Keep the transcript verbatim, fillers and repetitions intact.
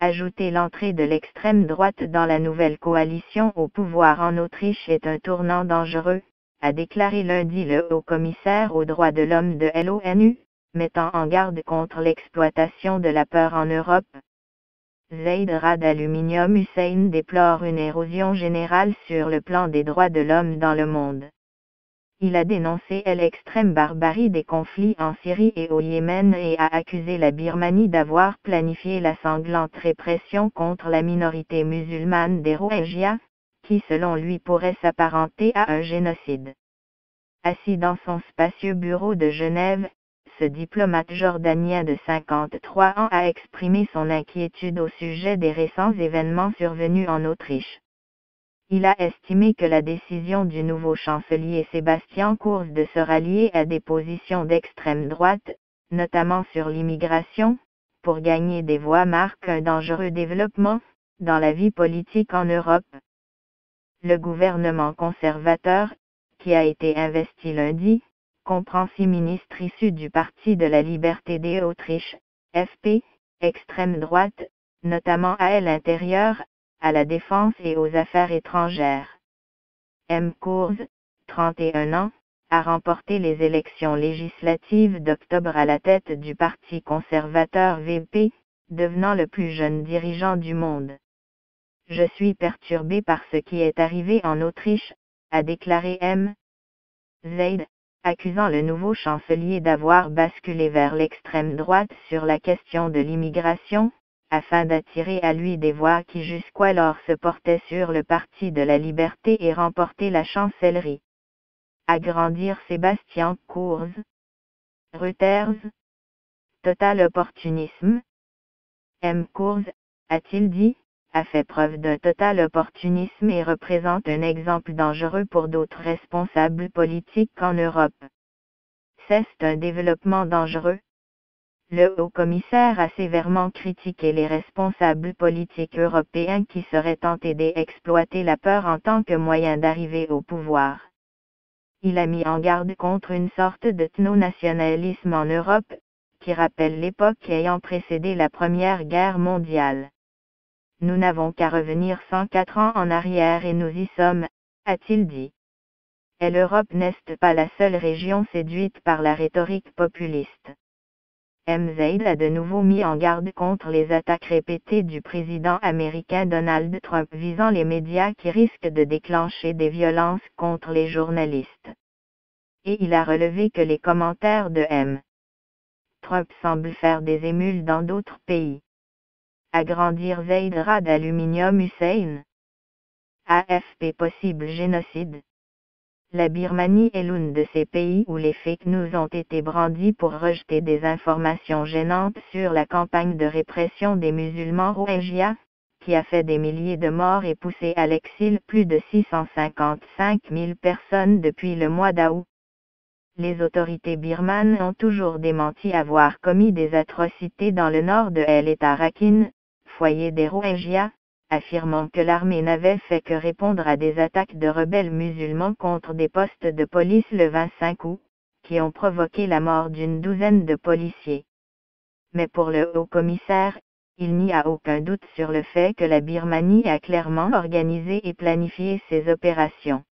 Ajouter l'entrée de l'extrême droite dans la nouvelle coalition au pouvoir en Autriche est un tournant dangereux, a déclaré lundi le haut-commissaire aux droits de l'homme de l'ONU, mettant en garde contre l'exploitation de la peur en Europe. Zeid Ra'ad Al Hussein déplore une érosion générale sur le plan des droits de l'homme dans le monde. Il a dénoncé l'extrême barbarie des conflits en Syrie et au Yémen et a accusé la Birmanie d'avoir planifié la sanglante répression contre la minorité musulmane des Rohingyas, qui selon lui pourrait s'apparenter à un génocide. Assis dans son spacieux bureau de Genève, ce diplomate jordanien de cinquante-trois ans a exprimé son inquiétude au sujet des récents événements survenus en Autriche. Il a estimé que la décision du nouveau chancelier Sebastian Kurz de se rallier à des positions d'extrême droite, notamment sur l'immigration, pour gagner des voix marque un dangereux développement dans la vie politique en Europe. Le gouvernement conservateur, qui a été investi lundi, comprend six ministres issus du Parti de la Liberté d'Autriche, F P, extrême droite, notamment à l'intérieur, à la défense et aux affaires étrangères. M. Kurz, trente et un ans, a remporté les élections législatives d'octobre à la tête du Parti conservateur V P, devenant le plus jeune dirigeant du monde. Je suis perturbé par ce qui est arrivé en Autriche, a déclaré M. Zeid, accusant le nouveau chancelier d'avoir basculé vers l'extrême droite sur la question de l'immigration, afin d'attirer à lui des voix qui jusqu'alors se portaient sur le Parti de la Liberté et remporter la chancellerie. Agrandir Sebastian Kurz. Reuters. Total opportunisme. M. Kurz, a-t-il dit, a fait preuve d'un total opportunisme et représente un exemple dangereux pour d'autres responsables politiques en Europe. C'est un développement dangereux. Le haut-commissaire a sévèrement critiqué les responsables politiques européens qui seraient tentés d'exploiter la peur en tant que moyen d'arriver au pouvoir. Il a mis en garde contre une sorte de ethno-nationalisme en Europe, qui rappelle l'époque ayant précédé la Première Guerre mondiale. Nous n'avons qu'à revenir cent quatre ans en arrière et nous y sommes, a-t-il dit. Et l'Europe n'est pas la seule région séduite par la rhétorique populiste. M. Zeid a de nouveau mis en garde contre les attaques répétées du président américain Donald Trump visant les médias qui risquent de déclencher des violences contre les journalistes. Et il a relevé que les commentaires de M. Trump semblent faire des émules dans d'autres pays. Agrandir Zeid Ra'ad Al Hussein. A F P possible génocide. La Birmanie est l'un de ces pays où les fake news ont été brandis pour rejeter des informations gênantes sur la campagne de répression des musulmans Rohingyas, qui a fait des milliers de morts et poussé à l'exil plus de six cent cinquante-cinq mille personnes depuis le mois d'août. Les autorités birmanes ont toujours démenti avoir commis des atrocités dans le nord de l'État Rakhine, foyer des Rohingyas, affirmant que l'armée n'avait fait que répondre à des attaques de rebelles musulmans contre des postes de police le vingt-cinq août, qui ont provoqué la mort d'une douzaine de policiers. Mais pour le haut-commissaire, il n'y a aucun doute sur le fait que la Birmanie a clairement organisé et planifié ces opérations.